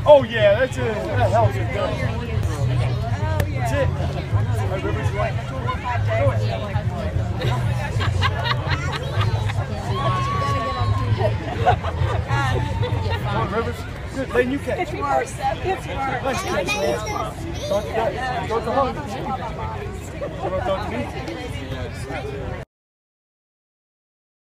Oh yeah, that's it. That helps it good. That's it. My Rivers right. Come on, Rivers. Good. Then you catch. It's worse. It's worse. Nice catch, man. Don't do that. Go to home. Come on, don't do me.